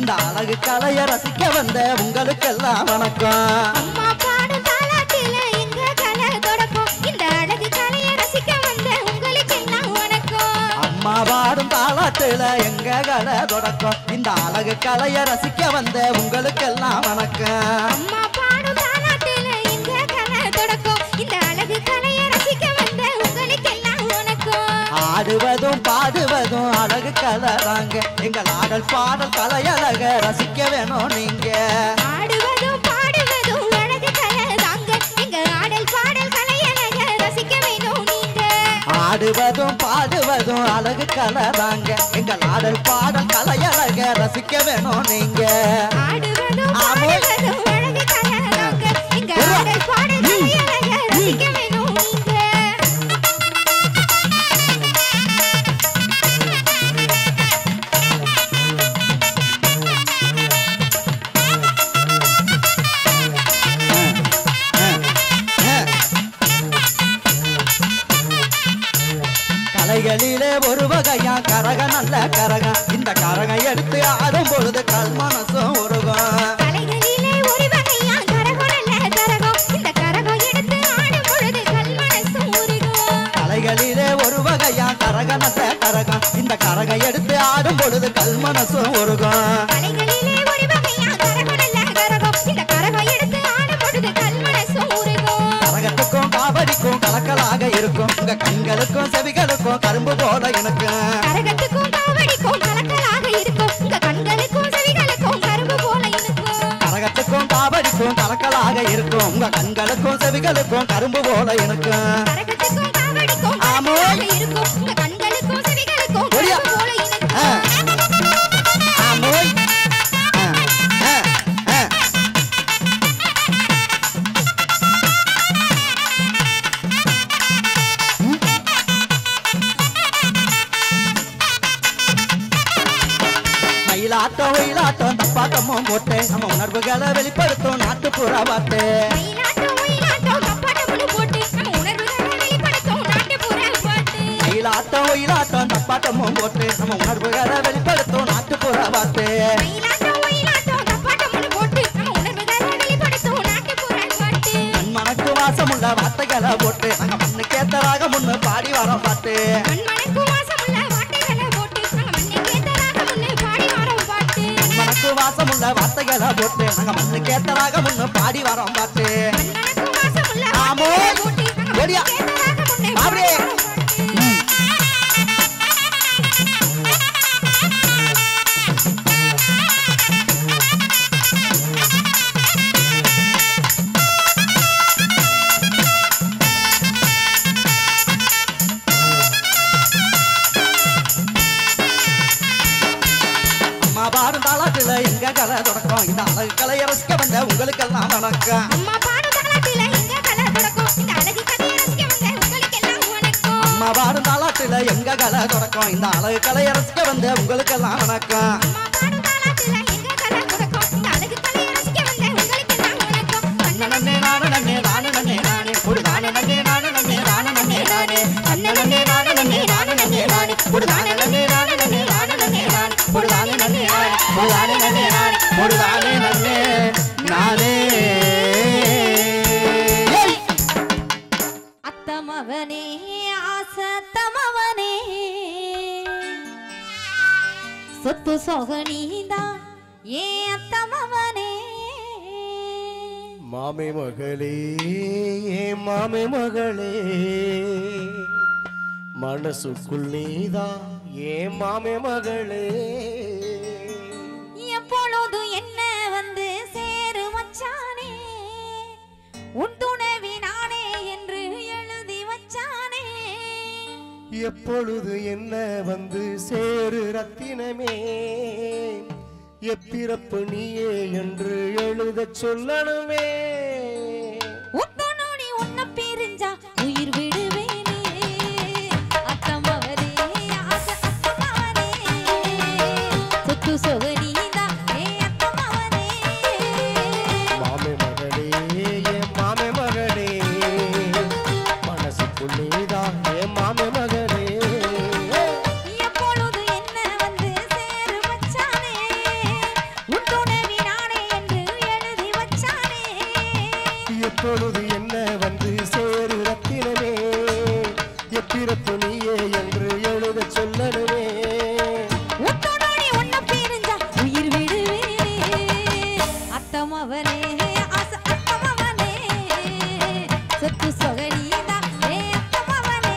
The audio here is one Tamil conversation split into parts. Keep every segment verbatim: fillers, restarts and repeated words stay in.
இந்த அழகு கலைய ரசிக்க வந்த உங்களுக்கெல்லாம் வணக்கம். அம்மா பாடும் தாலாட்டில எங்க கலை தொடக்கம் இந்த அழகு கலைய ரசிக்க வந்த உங்களுக்கெல்லாம் வணக்கம். அம்மா பாடும் தாலாட்டில எங்க கலை தொடக்கம் இந்த அழகு கலைய ரசிக்க வந்த உங்களுக்கெல்லாம் வணக்கம். அம்மா பாடும் தாலாட்டில எங்க கலை தொடக்கம் இந்த அழகு கலைய ரசிக்க வந்த உங்களுக்கெல்லாம் வணக்கம். ஆடுவதும் பாடுவதும் அழகு கலராங்க எங்கள் ஆடல் பாடல் கலையழக ரசிக்க வேணும் நீங்க. ஆடுவதும் பாடுவதும் அழகு கலைதாங்க எங்க ஆடல் பாடல் கலையழக ரசிக்க வேணும் நீங்க. ஆடுவதும் பாடுவதும் அழகு கலராங்க எங்கள் ஆடல் பாடல் கலையழக ரசிக்க வேணும் நீங்க. ஆடுவதும் பாடுவதும் அழகு கலைதாங்க எங்க ஆடல் பாடல் கலையழக ரசிக்க வேணும் நீங்க. கலைகளிலே ஒரு வகையா கரக நல்ல கரக இந்த கரக எடுத்து ஆடும் பொழுது கல் மனசும் உருகும். கலைகளிலே ஒரு வகையா கரகம் நல்ல கரகம் இந்த கரகம் எடுத்து ஆடும் பொழுது கல் மனசும் உருகும். கலைகளிலே ஒரு வகையா கரக நல்ல கரக இந்த கரக எடுத்து ஆடும் பொழுது கல் மனசும் உருகும். கலைகளிலே ஒரு வகையா கரகம் நல்ல கரகம் இந்த கரகம் எடுத்து ஆடும் பொழுது கல் மனசும் உருகும். கரகத்துக்கும் காவடிக்கும் கலக்கலாக இருக்கும் உங்க கண்களுக்கும் செவிகளுக்கும் கரும்பு போல இருக்கும். கரகத்துக்கும் காவடிக்கும் கலக்கலாக இருக்கும் உங்க கண்களுக்கும் செவிகளுக்கும் கரும்பு போல இருக்கும். கரகத்துக்கும் காவடிக்கும் கலக்கலாக இருக்கும் உங்க கண்களுக்கும் செவிகளுக்கும் கரும்பு போல இருக்கும். கரகத்துக்கும் காவடிக்கும் கலக்கலாக இருக்கும் உங்க கண்களுக்கும் செவிகளுக்கும் கரும்பு போல இருக்கும். ஆமோய் மயிலாட்டம் ஒயிலாட்டம் தப்பாட்டமும் போட்டு நம்ம உணர்வுகளை வெளிப்படுத்தும் நாட்டுப்புற பாட்டு. மயிலாட்டம் ஒயிலாட்டம் தப்பாட்டமும் போட்டு நம்ம உணர்வுகளை வெளிப்படுத்தும் நாட்டுப்புற பாட்டு. மயிலாட்டம் ஒயிலாட்டம் தப்பாட்டமும் போட்டு நம்ம உணர்வுகளை வெளிப்படுத்தும் நாட்டுப்புற பாட்டு. மயிலாட்டம் ஒயிலாட்டம் தப்பாட்டமும் போட்டு நம்ம உணர்வுகளை வெளிப்படுத்தும் நாட்டுப்புற பாட்டு. மண்மணக்கு வாசமுள்ள வார்த்தைகளை போட்டு நாங்க மண்ணுக்கேத்தராக முன்னு பாடி வரோம் பாட்டு. மண்மணக்கு வாசமுள்ள வார்த்தைகளை போட்டு நாங்க மண்ணுக்கேத்தராக முன்னு பாடி வரோம் பாட்டு. மண்மணக்கு வாசமுள்ள வார்த்தைகளை போட்டு நாங்க மண்ணுக்கேத்தராக முன்னு பாடி வரோம் பாட்டு. மண்மணக்கு வாசமுள்ள ஆமோ வார்த்தைகளை போட்டு நாங்க ஓடியா மண்ணுக்கேத்தராக முன்னு பாடி பாபரே வரோம் பாட்டு. அம்மா பாடும் தாளாட்டுல எங்க கலை தொடக்கம் இந்த அழகு கலைய ரசிக்க வந்த உங்களுக்கெல்லாம் வணக்கம். அம்மா பாடும் தாலாட்டில எங்க கலை தொடக்கம் இந்த அழகு கலையை ரசிக்க வந்த உங்களுக்கெல்லாம் வணக்கம். அம்மா பாடும் தாளாட்டுல எங்க கலை தொடக்கம் இந்த அழகு கலைய ரசிக்க வந்த உங்களுக்கெல்லாம் வணக்கம். அம்மா பாடும் தாலாட்டில எங்க கலை தொடக்கம் இந்த அழகு கலையை ரசிக்க வந்த உங்களுக்கெல்லாம் வணக்கம். நன்னே நானே நன்னே நானே நன்னே நானே ஒரு நானே நன்னே நானே நன்னே நானே நன்னே நானே நன்னே நன்னே நானே நன்னே நானே நன்னே நானே ஒரு நானே நன்னே நானே நன்னே நானே நன்னே நானே ஒரு நானே நன்னே நானே ஒரு நானே நன்னே நானே ஒரு நானே நன்னே நானே. அத்தமவனே ஆசத்தமவனே சொத்து சொகனீதா ஏ அத்தமவனே. மாமே மகளே ஏ மாமே மகளே மனசுக்குள் நீதான் ஏ மாமே மகளே. எப்பொழுது என்ன வந்து சேரு மச்சானே உன் துணைவி நானே என்று எழுதி வச்சானே. எப்பொழுது என்ன வந்து சேரு ரத்தினமே எப்பிறப்பு நீயே என்று எழுத சொல்லணுமே. உத்தனோடி உன்னை பிரிஞ்சா உயிர் விடுவேனே அத்தமவனே ஆச அத்தமவனே சொத்து சொகனீதா ஏ அத்தமவனே. மாமே மகளே ஏ மாமே மகளே மனசுக்குள் நீதான் ஏ மாமே மகளே. எப்பொழுது என்ன வந்து சேரு மச்சானே எப்பொழுது என்ன வந்து சேரு ரத்தினமே எப்பிறப்பு நீயே என்று எழுத சொல்லணுமே உத்தோடோடி உன்னை பிரிஞ்சா உயிர் விடுவேனே அத்தமவனே ஆசை அத்தமவனே சொத்து சொகனீதா ஏ அத்தமவனே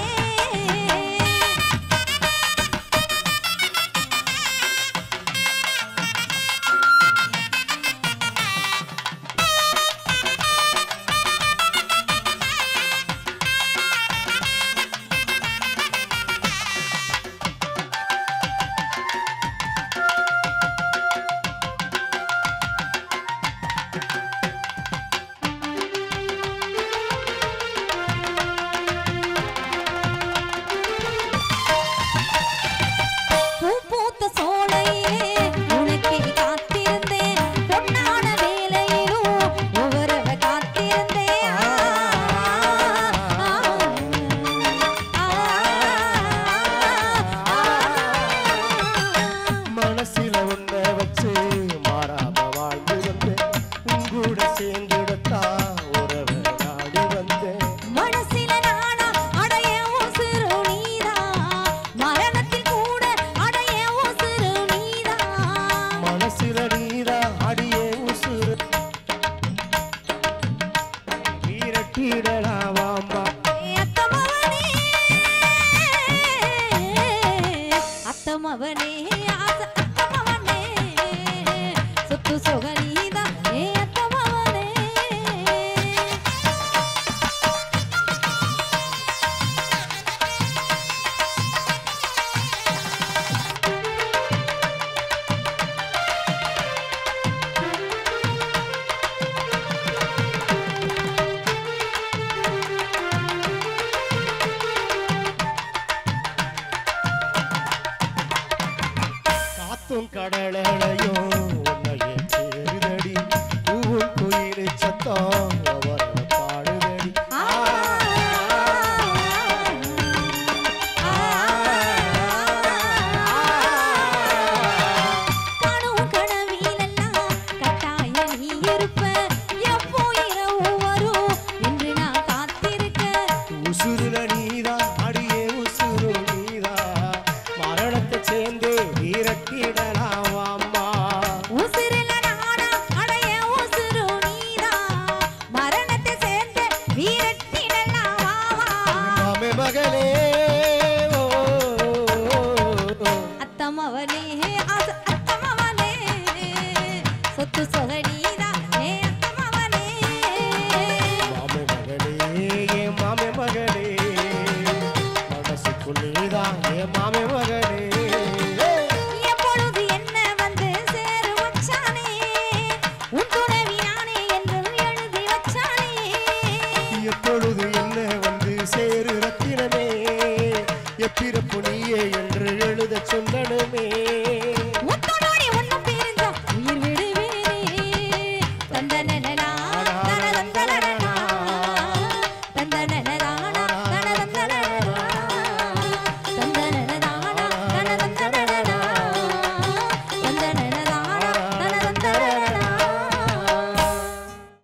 அத்தமவனே ஆசை அத்தமவனே சொத்து சொகனீதா ஏ அத்தமவனே கடலையும் உன்னையே தேர்தடி பூவும் குயிலை சத்தம் அவர்